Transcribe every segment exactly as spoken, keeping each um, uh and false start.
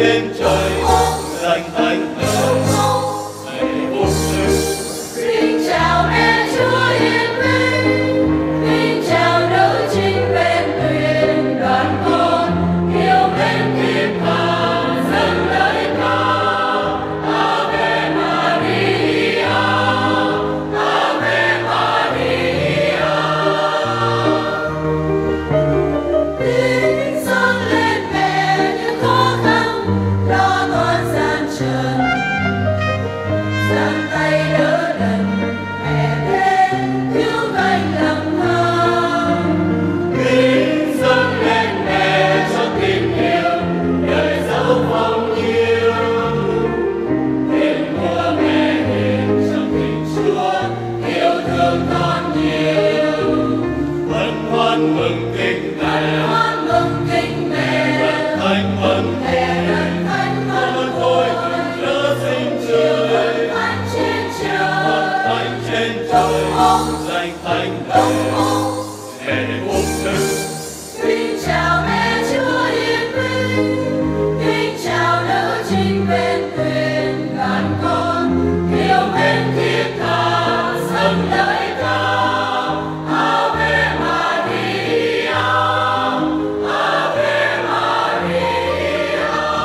trên trời danh thánh thần lạy vô tư. Kính chào mẹ Chúa hiền linh, kính chào nữ chính bên thuyền đoàn con yêu mến thiên tha dâng lời ca. Ave Maria, Ave Maria. Kính dâng lên mẹ những khó khăn lo toan gian trần, giang tay đỡ đần mẹ đến cứu cánh lặng thầm. Kính dâng lên mẹ cho tình yêu đời dẫu phong nhiêu. Tên của mẹ hiền trong tình Chúa yêu thương con nhiều. Hân hoan mừng kính mẹ, Hoan mừng kính mẹ, rất thánh mừng mẹ rất thánh con mừng tôi từng nhớ sinh trời. thánh trên trời. Thánh trên trời danh thánh thần lạy vô tư. Kính chào mẹ Chúa hiền linh, kính chào nữ chính bên thuyền đoàn con yêu mến thiết tha dâng lời ca. Ave Maria, Ave Maria.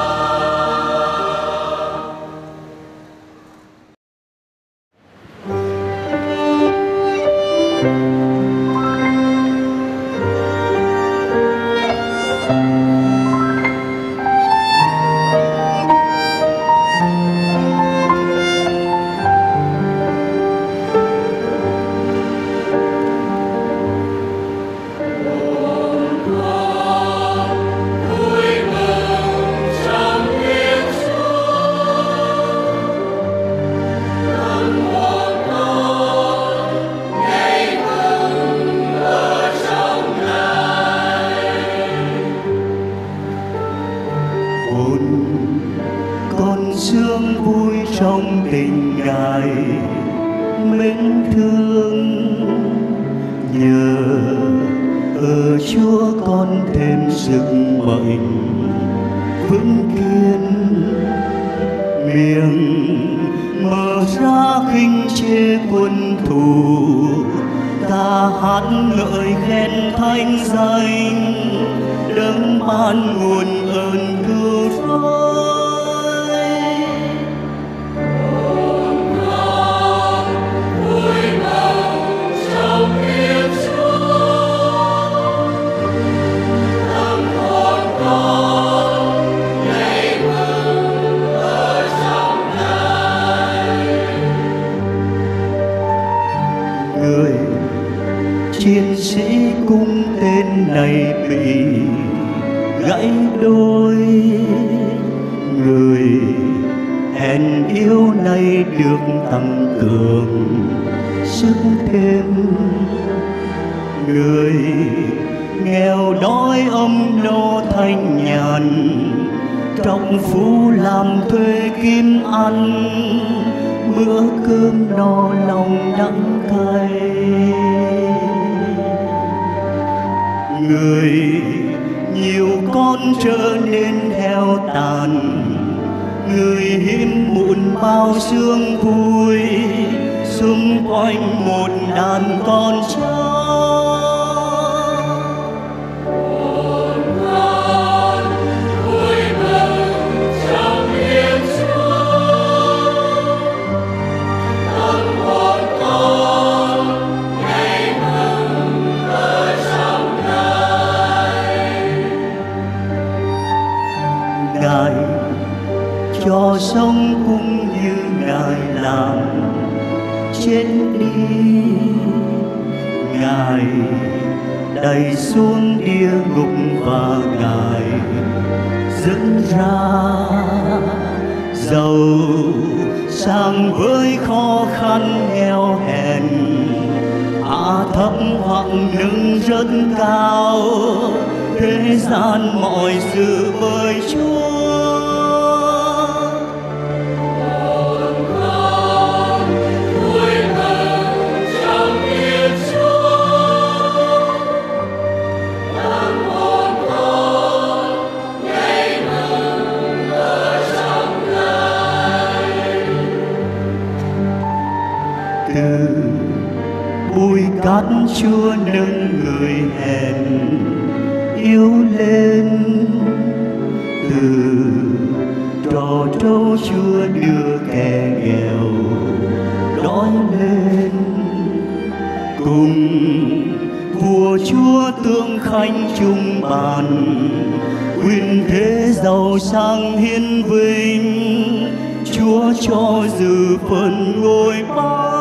Vui mừng trong Thiên Chúa, tâm hồn con nhảy mừng ở trong Ngài. Hồn con sướng vui trong tình Ngài mến thương, nhờ ở Chúa con thêm sức mạnh vững kiên. Miệng mở ra khinh chê quân thù, ta hát ngợi khen thánh danh đấng ban nguồn ơn cứu rỗi. Vui mừng trong Thiên Chúa, tâm hồn con nhảy mừng ở trong Ngài. Người chiến sĩ cung tên này bị gãy đôi, người hèn yếu nay được tăng cường sức thêm. Người nghèo đói ấm no thanh nhàn, trọng phú làm thuê kiếm ăn, bữa cơm no lòng đắng cay. Người nhiều con trở nên heo tàn, người hiếm muộn bao sương vui, xung quanh một đàn con chó. Con vui mừng trong Thiên Chúa, tâm hồn con nhảy mừng ở trong Ngài. Ngài cho sống cũng như Ngài làm chết đi. Ngài đẩy xuống địa ngục và Ngài dẫn ra giàu sang với khó khăn nghèo hèn, hạ thấp hoặc nâng rất cao, thế gian mọi sự bởi Chúa. Con vui mừng trong Thiên Chúa, tâm hồn con nhảy mừng ở khát Chúa nâng người hèn yếu lên. Từ trò trâu Chúa đưa kẻ nghèo đói lên. Cùng vua Chúa tương khanh chung bàn, quyền thế giàu sang hiên vinh. Chúa cho dự phần ngôi ba.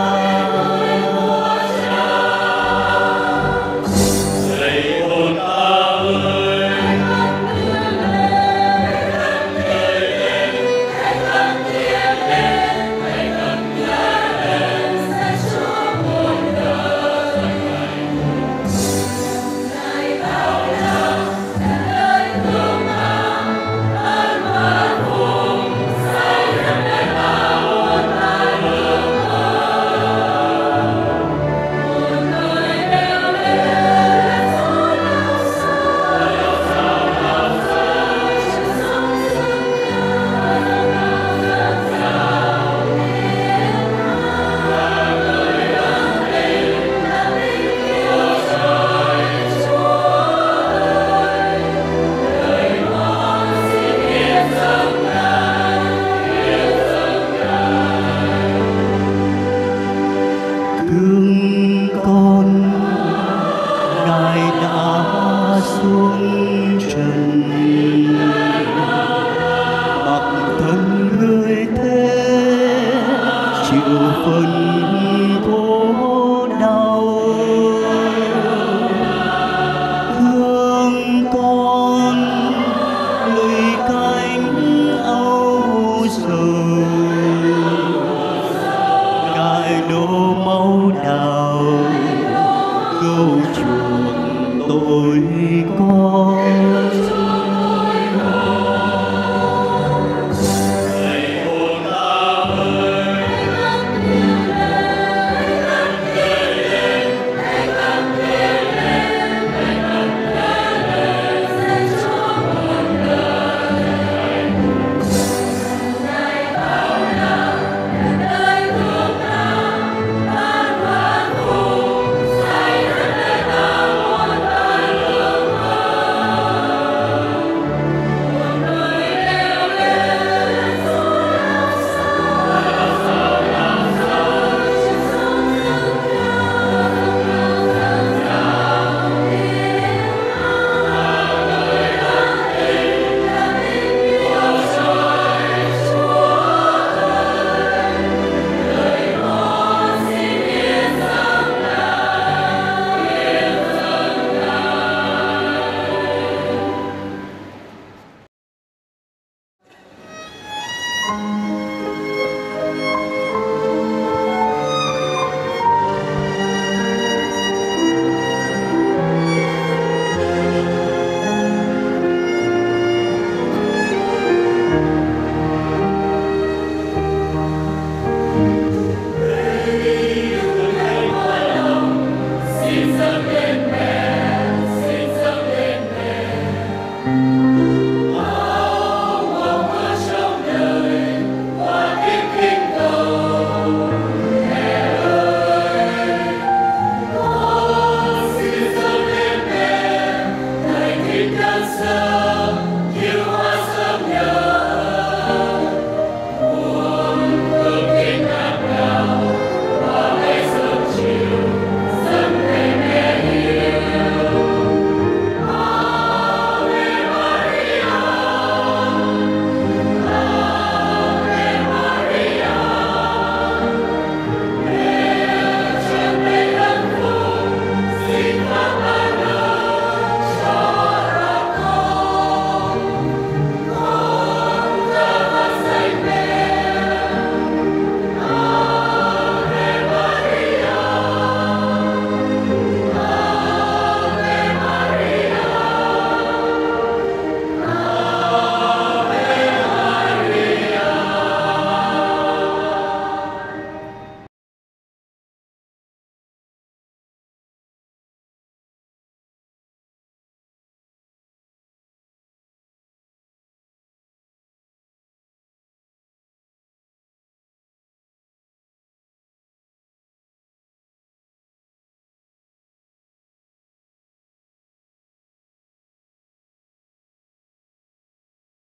Hồn ta chịu phân thua